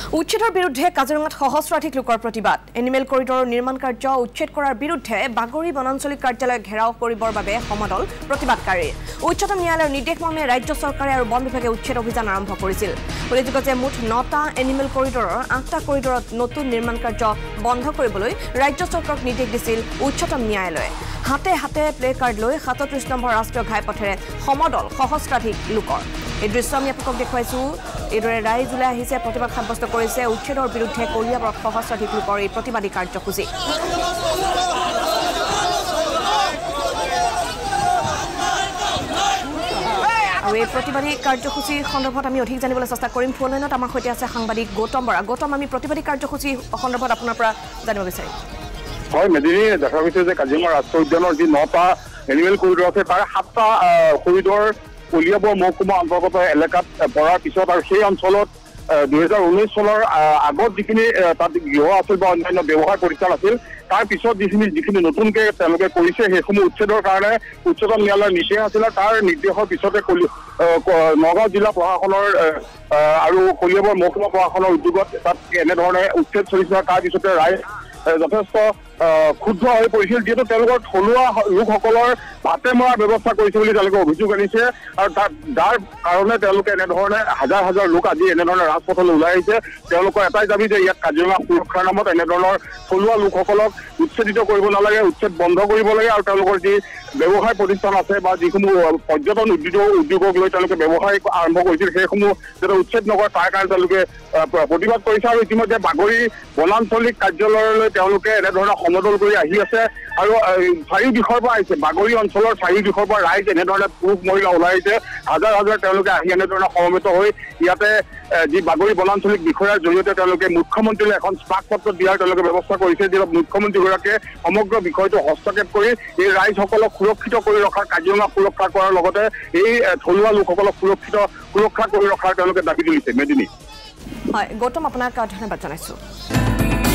উচ্ছেদৰ বিৰুদ্ধে কাজিৰঙাত সহস্ৰাধিক লোকৰ প্ৰতিবাদ এনিমেল কৰিডৰৰ নিৰ্মাণ কাৰ্য উচ্ছেদ কৰাৰ বিৰুদ্ধে বাগৰি বনাঞ্চলিক কাৰ্যালয় ঘেৰাও কৰিবৰ বাবে সমদল প্ৰতিবাদকাৰী উচ্চতম ন্যায়ালয়ৰ নিৰ্দেশ মৰ্মে ৰাজ্য চৰকাৰে আৰু বন বিভাগে উচ্ছেদ অভিযান আৰম্ভ কৰিছিল উল্লেখযোগ্য যে মুঠ 9টা এনিমেল কৰিডৰৰ 8টা কৰিডৰত নতুন নিৰ্মাণ কাৰ্য বন্ধ কৰিবলৈ ৰাজ্য চৰকাৰক নিৰ্দেশ দিছিল উচ্চতম ন্যায়ালয়ে হাতে হাতে প্লে কাৰ্ড লৈ 37 নম্বৰ ৰাষ্ট্ৰীয় ঘাইপথেৰে সমদল সহস্ৰাধিক লোকৰ এই দৃশ্য আমি আপোনাক দেখুৱাইছো এইদৰে ৰাইজ ওলাই আহিছে প্ৰতিবাদ সাব্যস্ত কৰিছে উচ্ছেদৰ বিৰুদ্ধে কলিয়াবৰত সহস্ৰাধিক লোকৰ এই প্ৰতিবাদী কাৰ্যসূচী আৰু এই প্ৰতিবাদী কাৰ্যসূচীৰ সন্দৰ্ভত আমি অধিক জানিবলৈ চেষ্টা কৰিম ফোন লাইনত আমাৰ সৈতে আছে সাংবাদিক গৌতম বৰা গৌতম আমি প্ৰতিবাদী কাৰ্যসূচী সন্দৰ্ভত আপোনাৰ পৰা জানিব বিচাৰিম হয় মেদিনী দেখা গৈছে যে কাজিৰঙা ৰাষ্ট্ৰীয় উদ্যানৰ যি 9টা এনিমেল কৰিডৰ আছে তাৰ 7টা কৰিডৰ কলিয়াবৰ মহকুমা অন্তৰ্গত এলেকাত পৰাৰ পিছত আৰু সেই অঞ্চলত 2019 চনৰ আগত যিখিনি তাত গৃহ আছিল বা অন্যান্য ব্যৱহাৰ প্ৰতিষ্ঠান আছিল তাৰ পিছত যিখিনি নতুনকৈ তেওঁলোকে কৰিছে সেইসমূহ উচ্ছেদৰ কাৰণে উচ্চতম ন্যায়ালয়ৰ নিৰ্দেশ আছিল তাৰ নিৰ্দেশৰ পিছতে নগাঁও জিলা প্ৰশাসনৰ আৰু কলিয়াবৰ মহকুমা প্ৰশাসনৰ উদ্যোগত তাত এনেধৰণে উচ্ছেদ চলিছিল তাৰ পিছতে ৰাইজ যথেষ্ট ক্ষুব্ধ হৈ পৰিছিল যিহেতু তেওঁলোকৰ থলুৱা লোকসকলৰ ভাতে মৰাৰ ব্যৱস্থা কৰিছে বুলি তেওঁলোকে অভিযোগ আনিছে আৰু যাৰ কাৰণে তেওঁলোকে এনেধৰণে হাজাৰ হাজাৰ লোক আজি এনেধৰণে ৰাজপথলৈ ওলাই আহিছে তেওঁলোকৰ এটাই দাবী যে ইয়াত কাজিৰঙা সুৰক্ষাৰ নামত এনেধৰণৰ থলুৱা লোকসকলক উচ্ছেদিত কৰিব নালাগে উচ্ছেদ বন্ধ কৰিব লাগে আৰু তেওঁলোকৰ যি ব্যৱসায় প্ৰতিষ্ঠান আছে বা যিসমূহ পৰ্যটন উদ্যোগক লৈ তেওঁলোকে ব্যৱসায় আৰম্ভ কৰিছিল সেইসমূহ যাতে উচ্ছেদ নকৰে তাৰ কাৰণে তেওঁলোকে প্ৰতিবাদ কৰিছে আৰু ইতিমধ্যে বাগৰি বনাঞ্চলিক কাৰ্যালয়লৈ তেওঁলোকে এনেধৰণৰ সমদল কৰি আহি আছে আৰু চাৰিওদিশৰ পৰা আহিছে বাগৰি অঞ্চলৰ চাৰিওদিশৰ পৰা ৰাইজ এনেধৰণে পুৰুষ মহিলা ওলাই আহিছে হাজাৰ হাজাৰ তেওঁলোকে আহি এনেধৰণে সমবেত হৈ ইয়াতে যি বাগৰি বনাঞ্চলিক বিষয়াৰ জৰিয়তে তেওঁলোকে মুখ্যমন্ত্ৰীলৈ এখন স্মাৰক পত্ৰ দিয়াৰ তেওঁলোকে ব্যৱস্থা কৰিছে যি মুখ্যমন্ত্ৰীগৰাকীয়ে সমগ্ৰ বিষয়টো হস্তক্ষেপ কৰি এই ৰাইজসকলক সুৰক্ষিত কৰি ৰখাৰ কাজিৰঙা সুৰক্ষা কৰাৰ লগতে এই থলুৱা লোকসকলক সুৰক্ষা কৰি ৰখাৰ তেওঁলোকে দাবী তুলিছে মেদিনী হয় গৌতম আপোনাক ধন্যবাদ জনাইছো